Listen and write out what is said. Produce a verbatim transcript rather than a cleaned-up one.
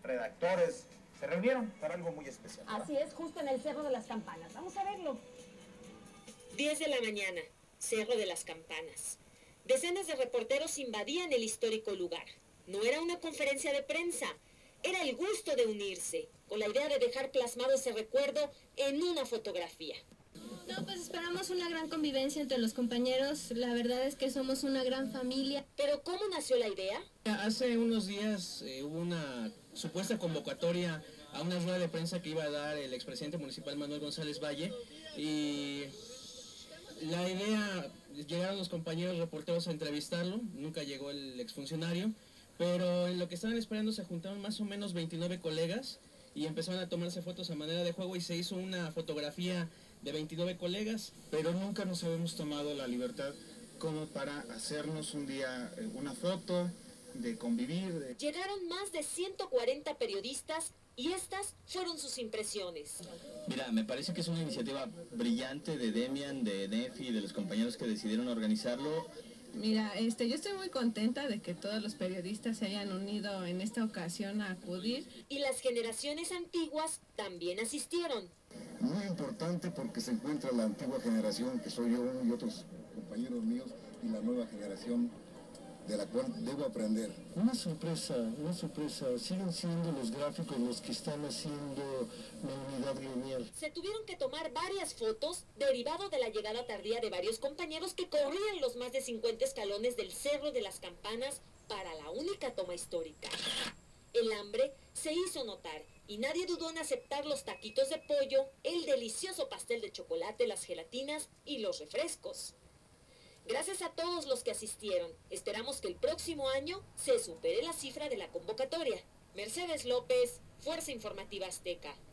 redactores se reunieron para algo muy especial, ¿verdad? Así es, justo en el Cerro de las Campanas. Vamos a verlo. diez de la mañana, Cerro de las Campanas. Decenas de reporteros invadían el histórico lugar. No era una conferencia de prensa, era el gusto de unirse, con la idea de dejar plasmado ese recuerdo en una fotografía. No, pues esperamos una gran convivencia entre los compañeros. La verdad es que somos una gran familia. ¿Pero cómo nació la idea? Hace unos días eh, hubo una supuesta convocatoria a una rueda de prensa que iba a dar el expresidente municipal Manuel González Valle, y la idea, llegaron los compañeros reporteros a entrevistarlo, nunca llegó el exfuncionario, pero en lo que estaban esperando se juntaron más o menos veintinueve colegas y empezaron a tomarse fotos a manera de juego y se hizo una fotografía de veintinueve colegas. Pero nunca nos habíamos tomado la libertad como para hacernos un día una foto, de convivir. De... Llegaron más de ciento cuarenta periodistas y estas fueron sus impresiones. Mira, me parece que es una iniciativa brillante de Demian, de Nefi, de los compañeros que decidieron organizarlo. Mira, este, yo estoy muy contenta de que todos los periodistas se hayan unido en esta ocasión a acudir. Y las generaciones antiguas también asistieron. Muy importante porque se encuentra la antigua generación, que soy yo y otros compañeros míos, y la nueva generación de la cual debo aprender. Una sorpresa, una sorpresa, siguen siendo los gráficos los que están haciendo la unidad lineal. Se tuvieron que tomar varias fotos derivado de la llegada tardía de varios compañeros que corrían los más de cincuenta escalones del Cerro de las Campanas para la única toma histórica. El hambre se hizo notar y nadie dudó en aceptar los taquitos de pollo, el delicioso pastel de chocolate, las gelatinas y los refrescos. Gracias a todos los que asistieron. Esperamos que el próximo año se supere la cifra de la convocatoria. Mercedes López, Fuerza Informativa Azteca.